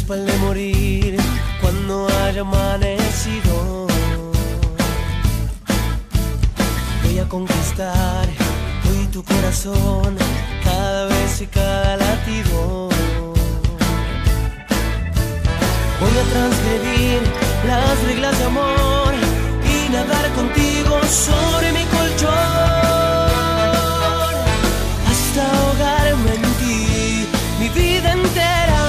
pal de morir cuando haya amanecido. Voy a conquistar hoy tu corazón, cada vez y cada latido. Voy a transgredir las reglas de amor y nadar contigo sobre mi colchón, hasta ahogarme en ti mi vida entera.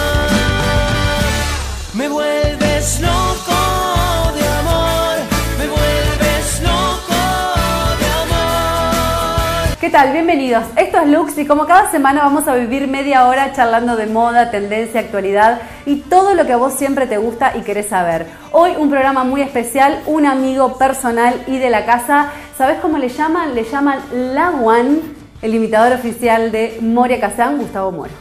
Me vuelves loco de amor, me vuelves loco de amor. ¿Qué tal? Bienvenidos. Esto es Lux y como cada semana vamos a vivir media hora charlando de moda, tendencia, actualidad y todo lo que a vos siempre te gusta y querés saber. Hoy un programa muy especial, un amigo personal y de la casa. ¿Sabés cómo le llaman? Le llaman La One, el imitador oficial de Moria Kazan, Gustavo Moro.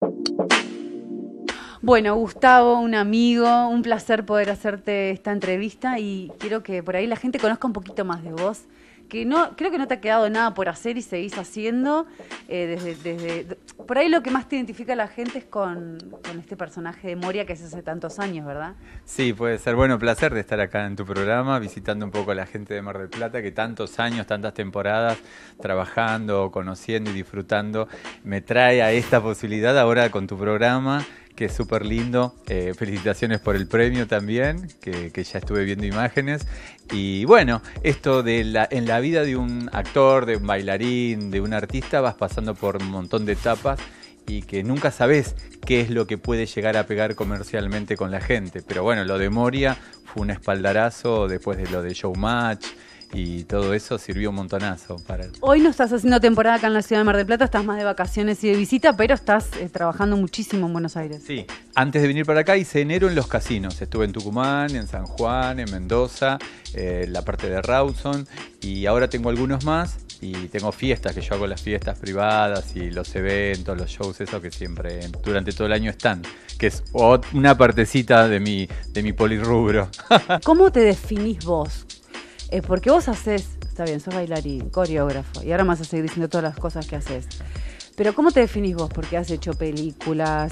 Bueno, Gustavo, un amigo, un placer poder hacerte esta entrevista y quiero que por ahí la gente conozca un poquito más de vos, que no creo que no te ha quedado nada por hacer y seguís haciendo. Por ahí lo que más te identifica a la gente es con este personaje de Moria que es hace tantos años, ¿verdad? Sí, puede ser. Bueno, placer de estar acá en tu programa, visitando un poco a la gente de Mar del Plata, que tantos años, tantas temporadas, trabajando, conociendo y disfrutando, me trae a esta posibilidad ahora con tu programa, que es súper lindo. Felicitaciones por el premio también, que ya estuve viendo imágenes. Y bueno, esto de en la vida de un actor, de un bailarín, de un artista, vas pasando por un montón de etapas y que nunca sabes qué es lo que puede llegar a pegar comercialmente con la gente. Pero bueno, lo de Moria fue un espaldarazo después de lo de Showmatch. Y todo eso sirvió un montonazo para... Hoy no estás haciendo temporada acá en la ciudad de Mar del Plata, estás más de vacaciones y de visita, pero estás trabajando muchísimo en Buenos Aires. Sí, antes de venir para acá hice enero en los casinos. Estuve en Tucumán, en San Juan, en Mendoza, la parte de Rawson, y ahora tengo algunos más. Y tengo fiestas, que yo hago las fiestas privadas y los eventos, los shows, eso que siempre durante todo el año están, que es una partecita de mi polirrubro. ¿Cómo te definís vos? Porque vos haces, está bien, sos bailarín, coreógrafo, y ahora me vas a seguir diciendo todas las cosas que haces. Pero ¿cómo te definís vos? Porque has hecho películas,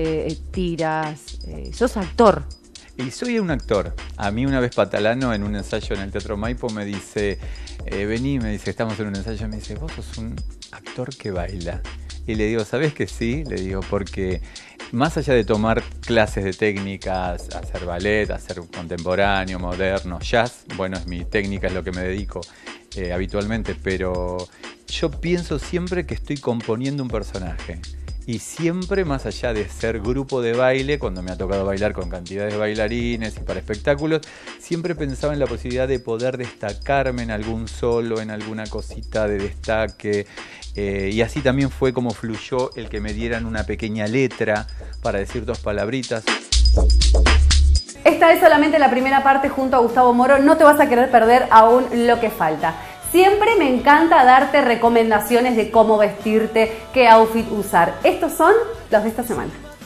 tiras, sos actor. Y soy un actor. A mí una vez Patalano en un ensayo en el Teatro Maipo me dice, vení, me dice, estamos en un ensayo, me dice, vos sos un actor que baila. Y le digo, ¿sabés que sí? Le digo, porque más allá de tomar clases de técnicas, hacer ballet, hacer contemporáneo, moderno, jazz, bueno, es mi técnica, es lo que me dedico habitualmente, pero yo pienso siempre que estoy componiendo un personaje. Y siempre, más allá de ser grupo de baile, cuando me ha tocado bailar con cantidades de bailarines y para espectáculos, siempre pensaba en la posibilidad de poder destacarme en algún solo, en alguna cosita de destaque. Y así también fue como fluyó el que me dieran una pequeña letra para decir dos palabritas. Esta es solamente la primera parte junto a Gustavo Moro, no te vas a querer perder aún lo que falta. Siempre me encanta darte recomendaciones de cómo vestirte, qué outfit usar. Estos son los de esta semana.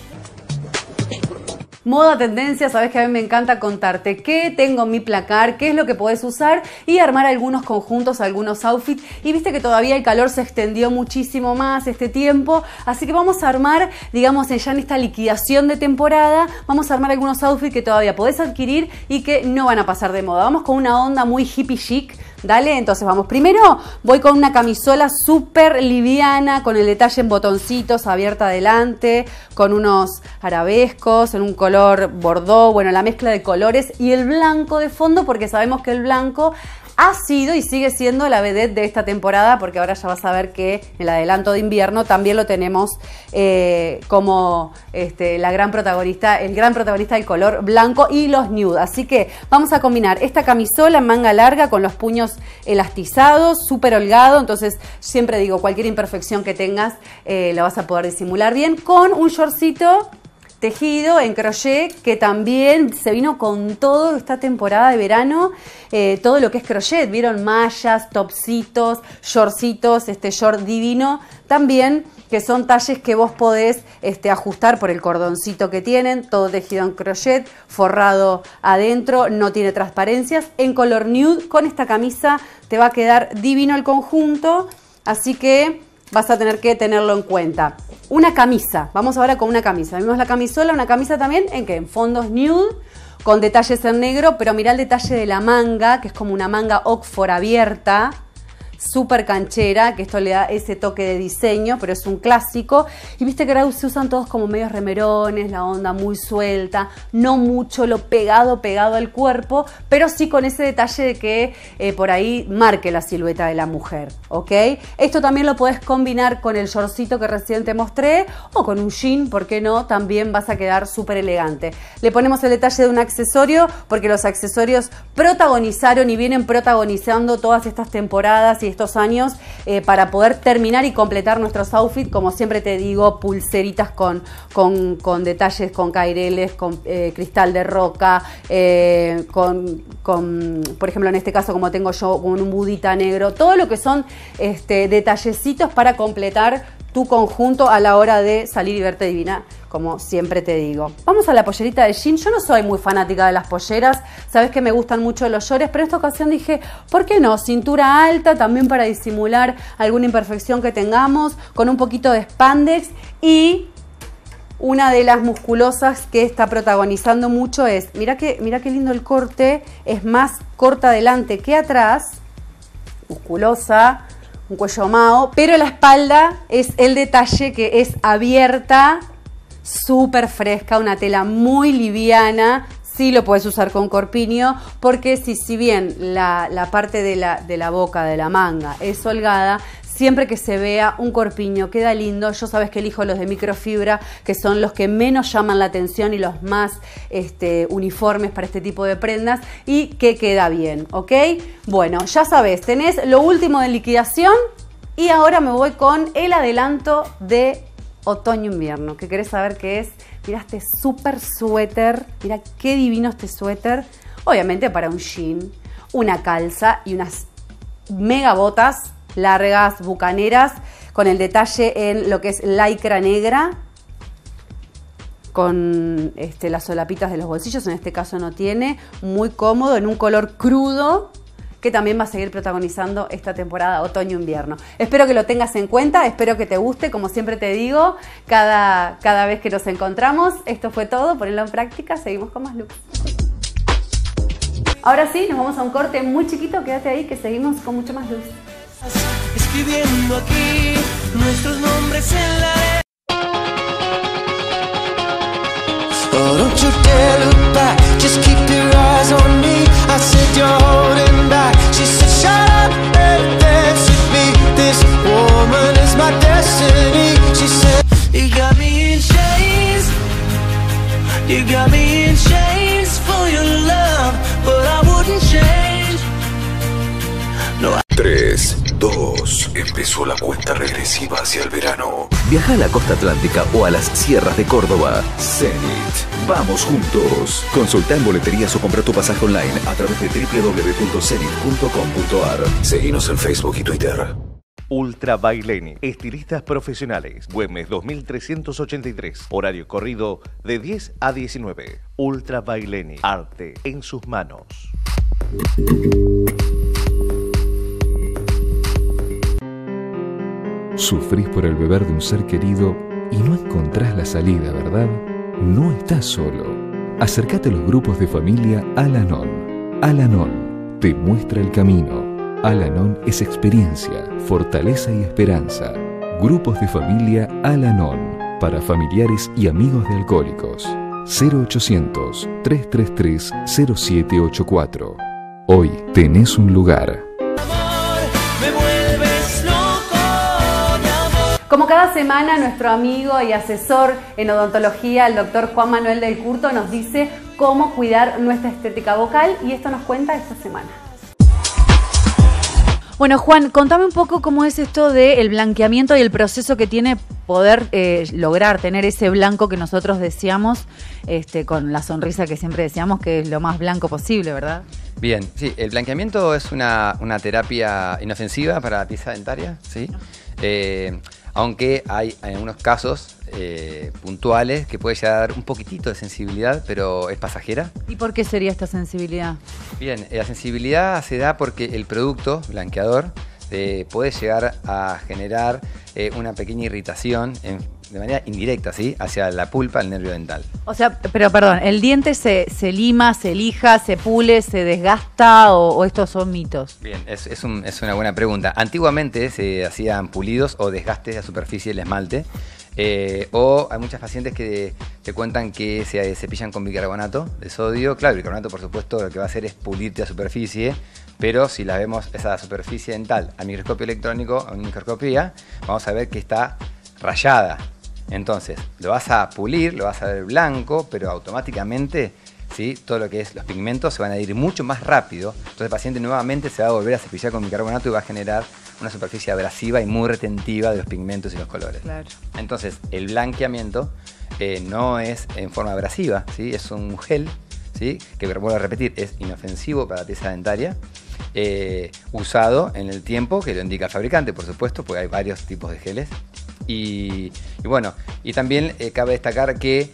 Moda, tendencia, sabes que a mí me encanta contarte qué tengo en mi placar, qué es lo que podés usar y armar algunos conjuntos, algunos outfits. Y viste que todavía el calor se extendió muchísimo más este tiempo, así que vamos a armar, digamos, ya en esta liquidación de temporada, vamos a armar algunos outfits que todavía podés adquirir y que no van a pasar de moda. Vamos con una onda muy hippie chic. Dale, entonces vamos. Primero voy con una camisola súper liviana, con el detalle en botoncitos, abierta adelante, con unos arabescos, en un color bordó, bueno, la mezcla de colores y el blanco de fondo, porque sabemos que el blanco ha sido y sigue siendo la vedette de esta temporada, porque ahora ya vas a ver que en el adelanto de invierno también lo tenemos como la gran protagonista, el gran protagonista del color blanco y los nude. Así que vamos a combinar esta camisola en manga larga con los puños elastizados, súper holgado, entonces siempre digo, cualquier imperfección que tengas la vas a poder disimular bien, con un shortcito tejido en crochet, que también se vino con todo esta temporada de verano, todo lo que es crochet, vieron mallas, topsitos, shortcitos, este short divino, también que son talles que vos podés ajustar por el cordoncito que tienen, todo tejido en crochet, forrado adentro, no tiene transparencias, en color nude. Con esta camisa te va a quedar divino el conjunto, así que vas a tener que tenerlo en cuenta. una camisa. Vamos ahora con una camisa. Vimos la camisola, una camisa también en fondos nude, con detalles en negro, pero mirá el detalle de la manga, que es como una manga Oxford abierta, súper canchera, que esto le da ese toque de diseño, pero es un clásico. Y viste que ahora se usan todos como medios remerones, la onda muy suelta, no mucho lo pegado al cuerpo, pero sí con ese detalle de que por ahí marque la silueta de la mujer, ¿ok? Esto también lo podés combinar con el shortcito que recién te mostré, o con un jean, ¿por qué no? También vas a quedar súper elegante. Le ponemos el detalle de un accesorio, porque los accesorios protagonizaron y vienen protagonizando todas estas temporadas y estos años para poder terminar y completar nuestros outfits. Como siempre te digo, pulseritas con detalles, con caireles, con cristal de roca, por ejemplo, en este caso, como tengo yo, con un budita negro, todo lo que son detallecitos para completar tu conjunto a la hora de salir y verte divina, como siempre te digo. Vamos a la pollerita de jean. Yo no soy muy fanática de las polleras, sabes que me gustan mucho los shorts, pero en esta ocasión dije, ¿por qué no? Cintura alta, también para disimular alguna imperfección que tengamos, con un poquito de spandex. Y una de las musculosas que está protagonizando mucho es, mira qué lindo el corte, es más corta adelante que atrás, musculosa, un cuello mao, pero la espalda es el detalle que es abierta, súper fresca, una tela muy liviana. Sí lo puedes usar con corpiño, porque si bien la parte de la boca, de la manga, es holgada, siempre que se vea un corpiño queda lindo. Yo sabes que elijo los de microfibra, que son los que menos llaman la atención y los más uniformes para este tipo de prendas, y que queda bien, ¿ok? Bueno, ya sabes, tenés lo último de liquidación y ahora me voy con el adelanto de otoño-invierno. ¿Qué querés saber qué es? Mira este súper suéter, mira qué divino este suéter. Obviamente para un jean, una calza y unas mega botas largas, bucaneras, con el detalle en lo que es lycra negra, con las solapitas de los bolsillos, en este caso no tiene, muy cómodo, en un color crudo, que también va a seguir protagonizando esta temporada otoño-invierno. Espero que lo tengas en cuenta, espero que te guste, como siempre te digo, cada vez que nos encontramos. Esto fue todo, ponelo en práctica, seguimos con más looks. Ahora sí, nos vamos a un corte muy chiquito, quédate ahí que seguimos con mucho más looks. Escribiendo aquí nuestros nombres en la arena. Oh, don't you dare look back, just keep your eyes on me. I said you're holding back. She said shut up and dance with me. This woman is my destiny. She said you got me in chains. You got me in chains for your love, but I wouldn't change. No. 3, 2, empezó la cuenta regresiva hacia el verano. Viaja a la costa atlántica o a las sierras de Córdoba. Zenit, vamos juntos. Consulta en boleterías o compra tu pasaje online a través de www.zenit.com.ar. Seguinos en Facebook y Twitter. Ultra Baileni, estilistas profesionales, Güemes 2383, horario corrido de 10 a 19. Ultra Baileni, arte en sus manos. Sufrís por el beber de un ser querido y no encontrás la salida, ¿verdad? No estás solo. Acércate a los grupos de familia Al-Anon. Al-Anon te muestra el camino. Al-Anon es experiencia, fortaleza y esperanza. Grupos de familia Al-Anon para familiares y amigos de alcohólicos. 0800-333-0784. Hoy tenés un lugar. Como cada semana, nuestro amigo y asesor en odontología, el doctor Juan Manuel del Curto, nos dice cómo cuidar nuestra estética vocal, y esto nos cuenta esta semana. Bueno, Juan, contame un poco cómo es esto del blanqueamiento y el proceso que tiene poder lograr tener ese blanco que nosotros deseamos, con la sonrisa que siempre deseamos, que es lo más blanco posible, ¿verdad? Bien, sí, el blanqueamiento es una terapia inofensiva para la pieza dentaria, ¿sí? Aunque hay algunos casos puntuales que puede llegar a dar un poquitito de sensibilidad, pero es pasajera. ¿Y por qué sería esta sensibilidad? Bien, la sensibilidad se da porque el producto blanqueador puede llegar a generar una pequeña irritación en de manera indirecta, ¿sí? Hacia la pulpa del nervio dental. O sea, pero perdón, ¿el diente se lima, se lija, se pule, se desgasta o estos son mitos? Bien, es una buena pregunta. Antiguamente se hacían pulidos o desgastes de la superficie del esmalte. O hay muchas pacientes que te cuentan que se cepillan con bicarbonato de sodio. Claro, el bicarbonato, por supuesto, lo que va a hacer es pulirte la superficie, pero si la vemos, esa superficie dental al microscopio electrónico o en microscopía, vamos a ver que está rayada. Entonces, lo vas a pulir, lo vas a ver blanco, pero automáticamente, ¿sí? Todo lo que es los pigmentos se van a ir mucho más rápido. Entonces el paciente nuevamente se va a volver a cepillar con bicarbonato y va a generar una superficie abrasiva y muy retentiva de los pigmentos y los colores. Claro. Entonces, el blanqueamiento no es en forma abrasiva, ¿sí? Es un gel, ¿sí? Que, vuelvo a repetir, es inofensivo para la pieza dentaria, usado en el tiempo que lo indica el fabricante, por supuesto, porque hay varios tipos de geles. Y bueno, y también cabe destacar que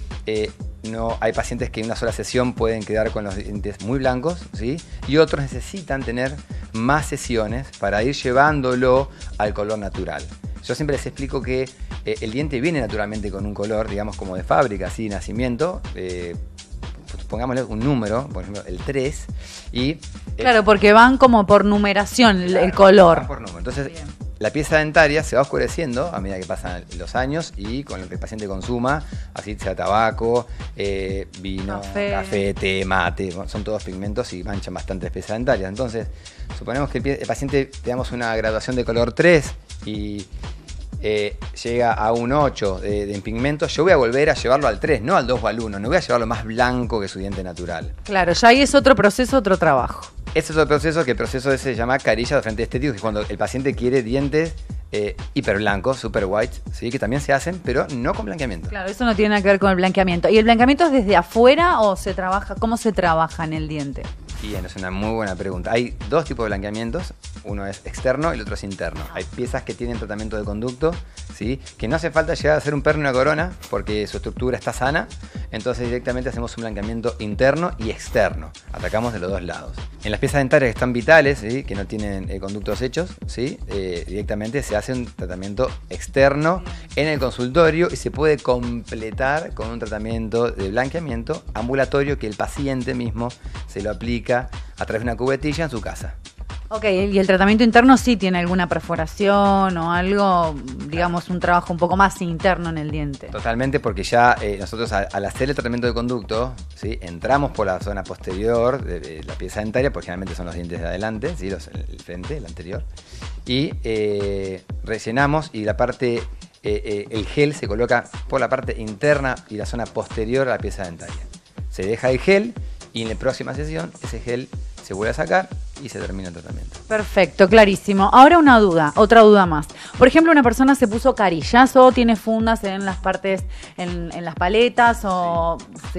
no hay pacientes que en una sola sesión pueden quedar con los dientes muy blancos, ¿sí? Y otros necesitan tener más sesiones para ir llevándolo al color natural. Yo siempre les explico que el diente viene naturalmente con un color, digamos, como de fábrica, así, de nacimiento. Pongámosle un número, por ejemplo, el 3. Y, claro, porque van como por numeración el color. Van por número. Entonces, la pieza dentaria se va oscureciendo a medida que pasan los años y con lo que el paciente consuma, así sea tabaco, vino, café, té, mate, son todos pigmentos y manchan bastante la pieza dentaria. Entonces, suponemos que el paciente, digamos, una graduación de color 3 y llega a un 8 de pigmento, yo voy a volver a llevarlo al 3, no al 2 o al 1, no voy a llevarlo más blanco que su diente natural. Claro, ya ahí es otro proceso, otro trabajo. Ese es otro proceso, que el proceso ese se llama carilla de frente estético, que es cuando el paciente quiere dientes hiper blancos, super white, ¿sí? Que también se hacen, pero no con blanqueamiento. Claro, eso no tiene nada que ver con el blanqueamiento. ¿Y el blanqueamiento es desde afuera o se trabaja? ¿Cómo se trabaja en el diente? Bien, es una muy buena pregunta. Hay dos tipos de blanqueamientos, uno es externo y el otro es interno. Hay piezas que tienen tratamiento de conducto, ¿sí? Que no hace falta llegar a hacer un perno y una corona porque su estructura está sana, entonces directamente hacemos un blanqueamiento interno y externo, atacamos de los dos lados. En las piezas dentarias que están vitales, ¿sí? Que no tienen conductos hechos, ¿sí? Directamente se hace un tratamiento externo en el consultorio y se puede completar con un tratamiento de blanqueamiento ambulatorio que el paciente mismo se lo aplica a través de una cubetilla en su casa. Ok, y el tratamiento interno sí tiene alguna perforación o algo, digamos, un trabajo un poco más interno en el diente. Totalmente, porque ya nosotros al hacer el tratamiento de conducto, ¿sí? Entramos por la zona posterior de la pieza dentaria, porque generalmente son los dientes de adelante, ¿sí? El frente, el anterior, y rellenamos y la parte, el gel se coloca por la parte interna y la zona posterior a la pieza dentaria. Se deja el gel y en la próxima sesión ese gel se vuelve a sacar y se termina el tratamiento. Perfecto, clarísimo. Ahora una duda, otra duda más. Por ejemplo, una persona se puso carillas o tiene fundas en las partes, en las paletas o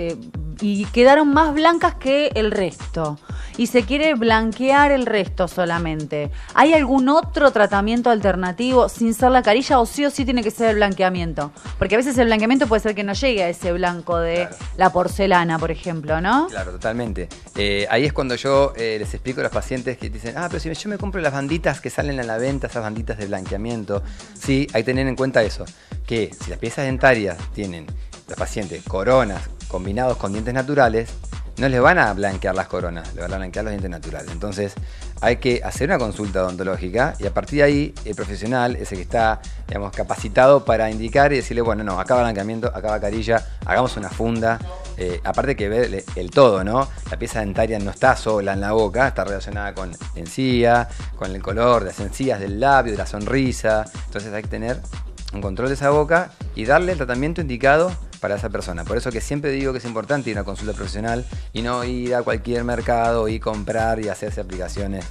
y quedaron más blancas que el resto y se quiere blanquear el resto solamente. ¿Hay algún otro tratamiento alternativo sin ser la carilla o sí tiene que ser el blanqueamiento? Porque a veces el blanqueamiento puede ser que no llegue a ese blanco de la porcelana, por ejemplo, ¿no? Claro, totalmente. Ahí es cuando yo les explico a los pacientes que dicen, pero si yo me compro las banditas que salen a la venta, esas banditas de blanqueamiento, sí, hay que tener en cuenta eso, que si las piezas dentarias tienen los pacientes coronas combinados con dientes naturales, no les van a blanquear las coronas, les van a blanquear los dientes naturales. Entonces hay que hacer una consulta odontológica y a partir de ahí el profesional es el que está, digamos, capacitado para indicar y decirle, bueno, no, acá va blanqueamiento, acá va carilla, hagamos una funda. Aparte que ver el todo, ¿no? La pieza dentaria no está sola en la boca, está relacionada con la encía, con el color de las encías, del labio, de la sonrisa. Entonces hay que tener un control de esa boca y darle el tratamiento indicado para esa persona. Por eso que siempre digo que es importante ir a una consulta profesional y no ir a cualquier mercado y comprar y hacerse aplicaciones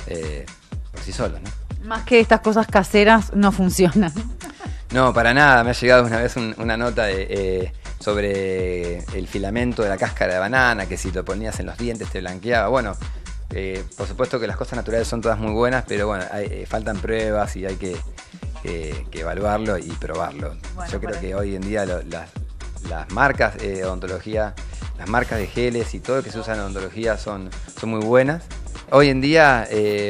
por sí solo, ¿no? Más que estas cosas caseras no funcionan. No, para nada. Me ha llegado una vez una nota sobre el filamento de la cáscara de banana, que si lo ponías en los dientes te blanqueaba. Bueno, por supuesto que las cosas naturales son todas muy buenas, pero bueno, faltan pruebas y hay que evaluarlo y probarlo. Bueno, yo creo que hoy en día las marcas de odontología, las marcas de geles y todo lo que se usa en odontología son muy buenas. Hoy en día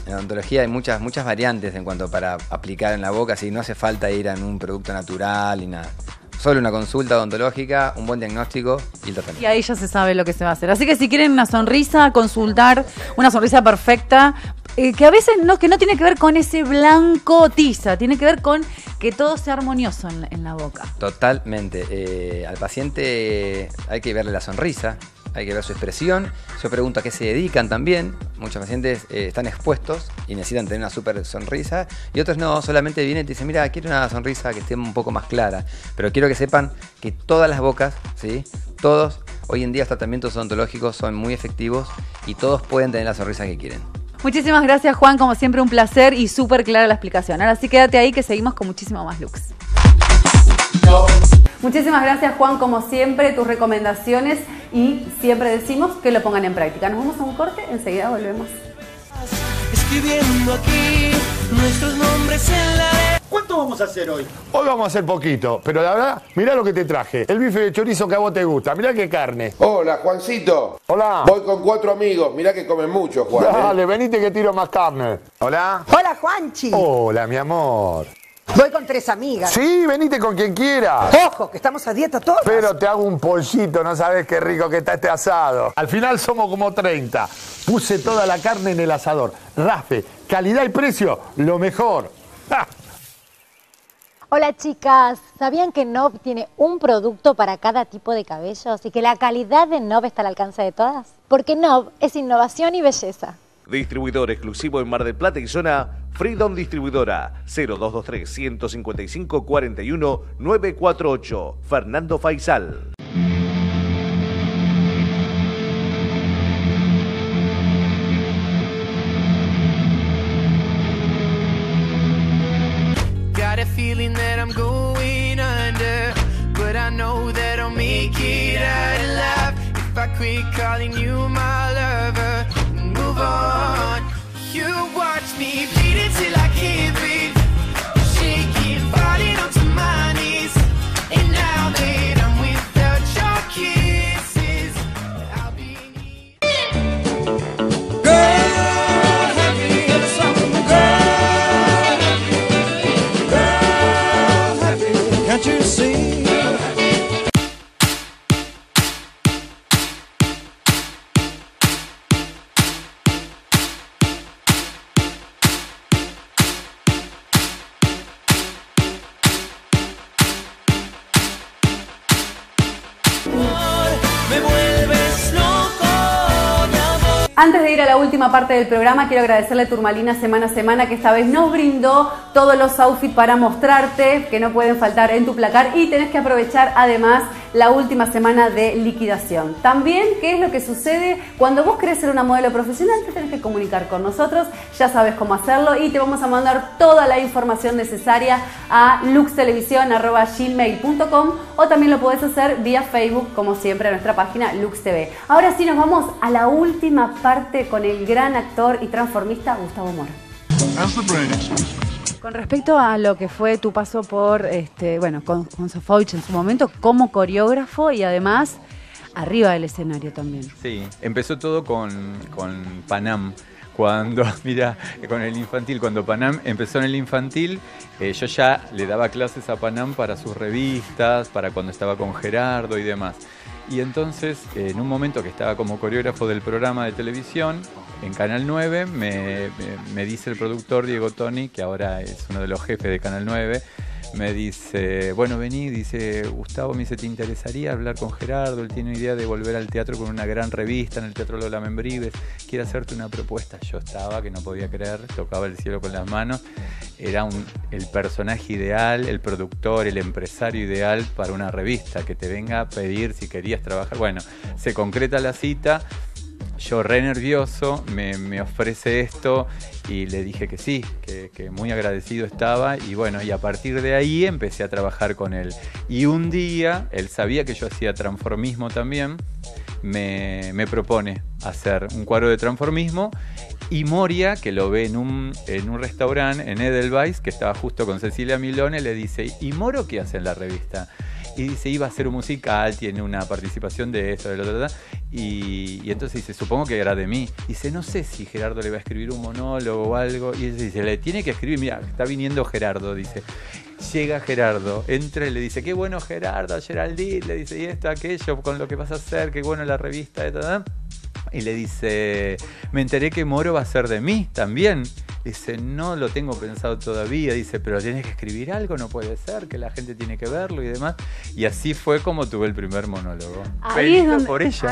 En la odontología hay muchas variantes en cuanto para aplicar en la boca, así no hace falta ir a un producto natural ni nada. Solo una consulta odontológica, un buen diagnóstico y el tratamiento. Y ahí ya se sabe lo que se va a hacer. Así que si quieren una sonrisa, consultar una sonrisa perfecta, que a veces que no tiene que ver con ese blanco tiza, tiene que ver con que todo sea armonioso en la boca. Totalmente. Al paciente hay que verle la sonrisa, hay que ver su expresión. Yo pregunto a qué se dedican también. Muchos pacientes están expuestos y necesitan tener una súper sonrisa. Y otros no, solamente vienen y te dicen, mira, quiero una sonrisa que esté un poco más clara. Pero quiero que sepan que todas las bocas, ¿sí? Todos, hoy en día los tratamientos odontológicos son muy efectivos y todos pueden tener la sonrisa que quieren. Muchísimas gracias, Juan. Como siempre, un placer y súper clara la explicación. Ahora sí, quédate ahí que seguimos con muchísimo más looks. Muchísimas gracias, Juan, como siempre, tus recomendaciones y siempre decimos que lo pongan en práctica. Nos vamos a un corte, enseguida volvemos. Escribiendo aquí nuestros nombres en la... ¿Cuánto vamos a hacer hoy? Hoy vamos a hacer poquito, pero la verdad, mirá lo que te traje. El bife de chorizo que a vos te gusta, mirá qué carne. Hola, Juancito. Hola. Voy con 4 amigos, mirá que comen mucho, Juan. Dale, venite que tiro más carne. Hola. Hola, Juanchi. Hola, mi amor. Voy con 3 amigas. Sí, venite con quien quiera. Ojo, que estamos a dieta todos. Pero te hago un pollito, no sabes qué rico que está este asado. Al final somos como 30. Puse toda la carne en el asador. Raspe, calidad y precio, lo mejor. ¡Ja! Hola chicas, ¿sabían que Nov tiene un producto para cada tipo de cabellos y que la calidad de Nov está al alcance de todas? Porque Nov es innovación y belleza. Distribuidor exclusivo en Mar del Plata y zona Freedom Distribuidora 0223 155 41 948 Fernando Faisal. Got a feeling that I'm going under, but I know that I'll make it out alive if I quit calling you my lover and move on. You watch me beat it till I can't breathe, shaking, falling onto my knees, and now that I'm without your kisses, I'll be girl, have you ever something, girl, can't you see? Me vuelves loco de amor. Antes de ir a la última parte del programa, quiero agradecerle a Turmalina semana a semana que esta vez nos brindó todos los outfits para mostrarte, que no pueden faltar en tu placar, y tenés que aprovechar además la última semana de liquidación. También, ¿qué es lo que sucede? Cuando vos querés ser una modelo profesional, te tenés que comunicar con nosotros, ya sabes cómo hacerlo y te vamos a mandar toda la información necesaria a luxtelevisión@gmail.com o también lo podés hacer vía Facebook, como siempre, a nuestra página Lux TV. Ahora sí nos vamos a la última parte con el gran actor y transformista Gustavo Mora. Con respecto a lo que fue tu paso por, con Sofovich en su momento como coreógrafo y además arriba del escenario también. Sí, empezó todo con Panam. Cuando, mira, con el infantil, cuando Panam empezó en el infantil, yo ya le daba clases a Panam para sus revistas, para cuando estaba con Gerardo y demás. Y entonces, en un momento que estaba como coreógrafo del programa de televisión, en Canal 9, me dice el productor Diego Toni, que ahora es uno de los jefes de Canal 9, me dice, bueno, vení, dice, Gustavo, me dice, ¿te interesaría hablar con Gerardo? Él tiene una idea de volver al teatro con una gran revista en el Teatro Lola Membrives, quiere hacerte una propuesta. Yo estaba, que no podía creer, tocaba el cielo con las manos, era el personaje ideal, el productor, el empresario ideal para una revista, que te venga a pedir si querías trabajar. Bueno, se concreta la cita. Yo re nervioso, me ofrece esto y le dije que sí, que muy agradecido estaba y bueno, y a partir de ahí empecé a trabajar con él. Y un día, él sabía que yo hacía transformismo también, me propone hacer un cuadro de transformismo y Moria, que lo ve en un restaurante en Edelweiss, que estaba justo con Cecilia Milone, le dice, ¿y Moro qué hace en la revista? Y dice, iba a hacer un musical, tiene una participación de eso, de lo otro, y entonces dice, supongo que era de mí. Dice, no sé si Gerardo le va a escribir un monólogo o algo. Y dice, le tiene que escribir, mira, está viniendo Gerardo, dice. Llega Gerardo, entra y le dice, qué bueno Gerardo, Geraldine, le dice, y esto, aquello, con lo que vas a hacer, qué bueno la revista, ¿verdad? Y le dice, me enteré que Moro va a ser de mí también. Dice, no lo tengo pensado todavía. Dice, pero tienes que escribir algo, no puede ser, que la gente tiene que verlo y demás. Y así fue como tuve el primer monólogo. Ahí es donde, por ella.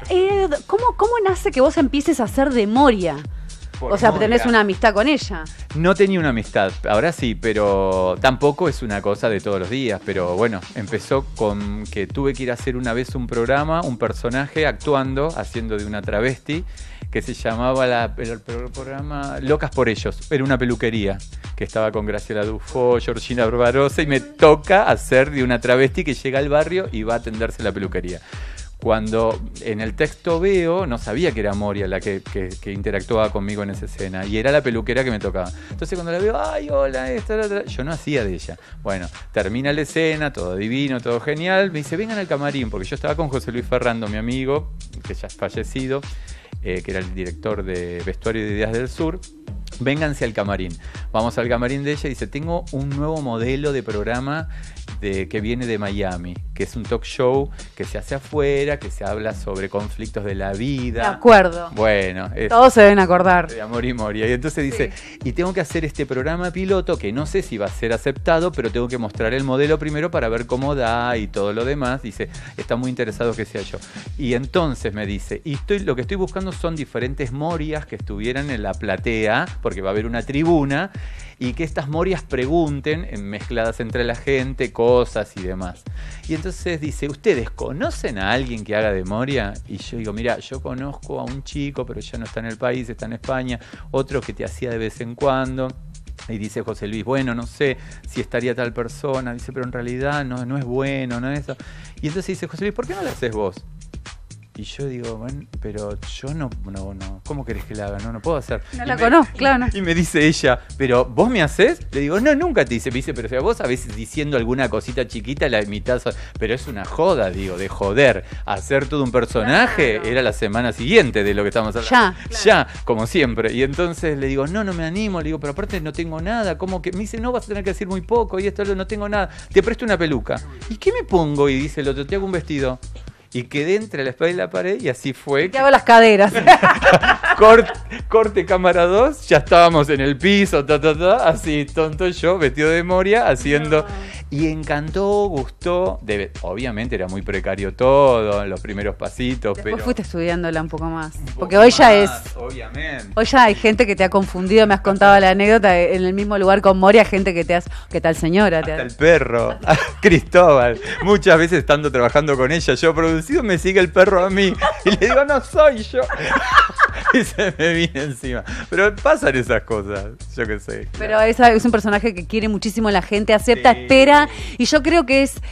¿Cómo nace que vos empieces a hacer de Moria? O sea, Moria. tenés una amistad con ella. No tenía una amistad, ahora sí, pero tampoco es una cosa de todos los días. Pero bueno, empezó con que tuve que ir a hacer una vez un programa, un personaje actuando, haciendo de una travesti, que se llamaba el programa Locas por Ellos. Era una peluquería que estaba con Graciela Dufo, Georgina Barbarosa, y me toca hacer de una travesti que llega al barrio y va a atenderse la peluquería. Cuando en el texto veo, no sabía que era Moria la que interactuaba conmigo en esa escena, y era la peluquera que me tocaba. Entonces cuando la veo, ay, hola, esta, la otra, yo no hacía de ella. Bueno, termina la escena, todo divino, todo genial. Me dice, vengan al camarín, porque yo estaba con José Luis Ferrando, mi amigo, que ya es fallecido, que era el director de Vestuario de Ideas del Sur. Vénganse al camarín. Vamos al camarín de ella y dice, tengo un nuevo modelo de programa que viene de Miami, que es un talk show que se hace afuera, que se habla sobre conflictos de la vida. De acuerdo. Bueno. Todos se deben acordar. De Amor y Moria. Y entonces dice, y tengo que hacer este programa piloto que no sé si va a ser aceptado, pero tengo que mostrar el modelo primero para ver cómo da y todo lo demás. Dice, está muy interesado que sea yo. Y entonces me dice, lo que estoy buscando son diferentes Morias que estuvieran en la platea, porque va a haber una tribuna, y que estas Morias pregunten, mezcladas entre la gente, cosas y demás. Y entonces dice, ¿ustedes conocen a alguien que haga de Moria? Y yo digo, mira, yo conozco a un chico, pero ya no está en el país, está en España, otro que te hacía de vez en cuando. Y dice José Luis, bueno, no sé si estaría tal persona. Dice, pero en realidad no es bueno, no es eso. Y entonces dice José Luis, ¿por qué no lo haces vos? Y yo digo, bueno, pero yo no, ¿cómo querés que la haga? No puedo hacer. No la conozco, claro. Y me dice ella, ¿pero vos me hacés? Le digo, no, nunca te hice. Me dice, pero o sea, vos a veces diciendo alguna cosita chiquita la imitás. Pero es una joda, digo, de joder. Hacer todo un personaje era la semana siguiente de lo que estamos hablando. Ya, como siempre. Y entonces le digo, no me animo. Le digo, pero aparte no tengo nada. ¿Cómo que? Me dice, no, vas a tener que decir muy poco. Y esto no tengo nada. Te presto una peluca. ¿Y qué me pongo? Y dice el otro, te hago un vestido. Y quedé entre la espada y la pared y así fue. Te hago las caderas. Corte cámara 2, ya estábamos en el piso, así tonto yo, vestido de Moria, haciendo... Y encantó, gustó, obviamente era muy precario todo, los primeros pasitos, Después pero... fuiste estudiándola un poco más. Porque hoy ya es... Obviamente. Hoy ya hay gente que te ha confundido, me has contado la anécdota, en el mismo lugar con Moria, gente que te has... ¿Qué tal señora? Hasta el perro, Cristóbal. Muchas veces estando trabajando con ella, yo producido, me sigue el perro a mí. Y le digo, no soy yo. Y se me viene encima. Pero pasan esas cosas, yo qué sé. Pero esa es un personaje que quiere muchísimo la gente, acepta, espera, y yo creo que es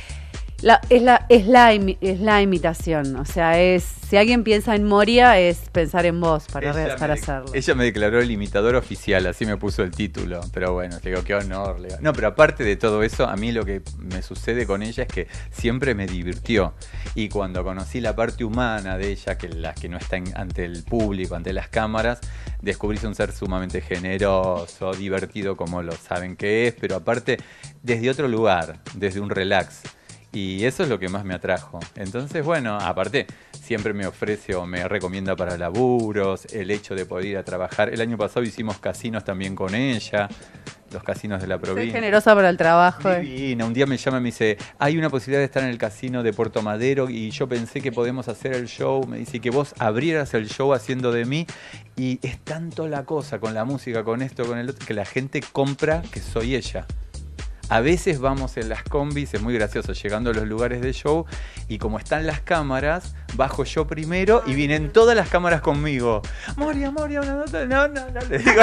la imitación. O sea, si alguien piensa en Moria, es pensar en vos para hacerlo. Ella me declaró el imitador oficial, así me puso el título. Pero bueno, le digo, qué honor. No, pero aparte de todo eso, a mí lo que me sucede con ella es que siempre me divirtió. Y cuando conocí la parte humana de ella, que la que no está ante el público, ante las cámaras, descubrí un ser sumamente generoso, divertido como lo saben que es, pero aparte desde otro lugar, desde un relax. Y eso es lo que más me atrajo. Entonces, bueno, aparte, siempre me ofrece o me recomienda para laburos, el hecho de poder ir a trabajar. El año pasado hicimos casinos también con ella, los casinos de la provincia. Soy generosa para el trabajo. Divina. Un día me llama y me dice, hay una posibilidad de estar en el casino de Puerto Madero y yo pensé que podemos hacer el show. Me dice, que vos abrieras el show haciendo de mí. Y es tanto la cosa con la música, con esto, con el otro, que la gente compra que soy ella. A veces vamos en las combis, es muy gracioso, llegando a los lugares de show, y como están las cámaras, bajo yo primero y vienen todas las cámaras conmigo. Moria, una nota, no, le digo,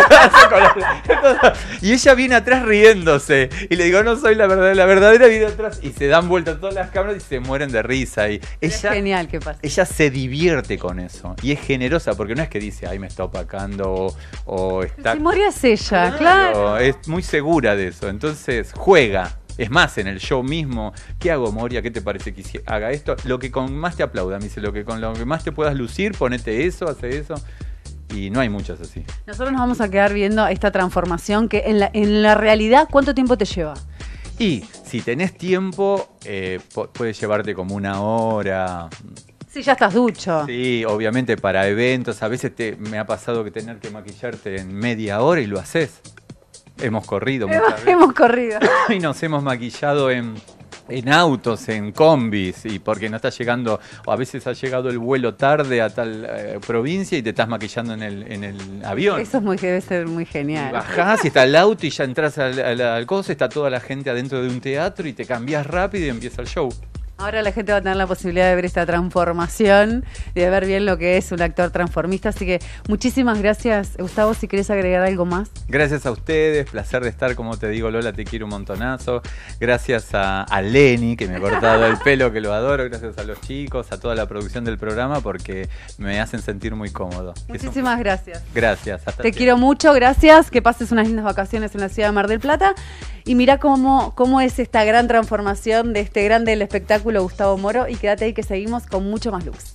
y ella viene atrás riéndose, y le digo, no soy la verdadera viene atrás, y se dan vuelta todas las cámaras y se mueren de risa. Y ella, es genial que pasa. Ella se divierte con eso, y es generosa, porque no es que dice, ay, me está opacando, o está... Si Moria es ella, claro. Es muy segura de eso, entonces juega. Es más, en el show mismo, ¿qué hago, Moria? ¿Qué te parece que haga esto? Lo que con más te aplauda, me dice, con lo que más te puedas lucir, ponete eso, hace eso. Y no hay muchas así. Nosotros nos vamos a quedar viendo esta transformación que en la realidad, ¿cuánto tiempo te lleva? Y si tenés tiempo, puedes llevarte como 1 hora. Sí, ya estás ducho. Sí, obviamente para eventos. A veces me ha pasado que tener que maquillarte en media hora y lo haces. Hemos corrido muchas veces. Hemos corrido. Y nos hemos maquillado en autos, en combis, y porque no está llegando, o a veces ha llegado el vuelo tarde a tal provincia y te estás maquillando en el avión. Eso debe ser muy genial. Y bajás y está el auto y ya entras al coso, está toda la gente adentro de un teatro y te cambiás rápido y empieza el show. Ahora la gente va a tener la posibilidad de ver esta transformación y de ver bien lo que es un actor transformista. Así que muchísimas gracias, Gustavo, si querés agregar algo más. Gracias a ustedes, placer de estar, como te digo, Lola, te quiero un montonazo. Gracias a Lenny, que me ha cortado el pelo, que lo adoro. Gracias a los chicos, a toda la producción del programa, porque me hacen sentir muy cómodo. Muchísimas gracias. Gracias. Hasta Te quiero mucho, gracias. Que pases unas lindas vacaciones en la ciudad de Mar del Plata. Y mira cómo es esta gran transformación de este grande del espectáculo, Gustavo Moro. Y quédate ahí que seguimos con mucho más luz.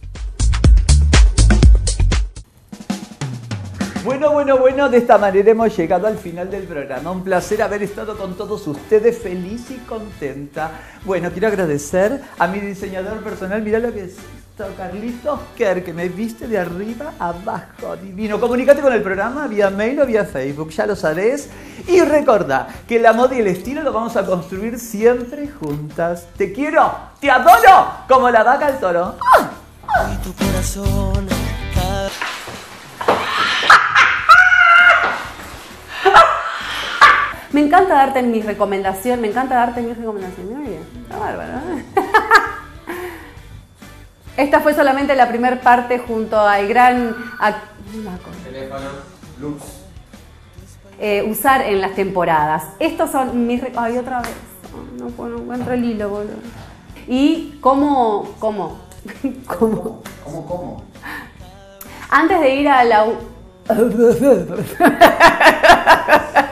Bueno, de esta manera hemos llegado al final del programa. Un placer haber estado con todos ustedes, feliz y contenta. Bueno, quiero agradecer a mi diseñador personal, mirá lo que es esto, Carlitos Kerr, que me viste de arriba a abajo, divino. Comunícate con el programa vía mail o vía Facebook, ya lo sabés. Y recordá que la moda y el estilo lo vamos a construir siempre juntas. Te quiero, te adoro, como la vaca al toro. Y tu corazón cada... Me encanta darte mis recomendaciones. Mira bien, está bárbaro, ¿eh? Esta fue solamente la primera parte junto al gran... Teléfono, Lux. Usar en las temporadas. Estos son mis... Ay, otra vez. No encuentro el hilo, boludo. Y cómo... Antes de ir a la...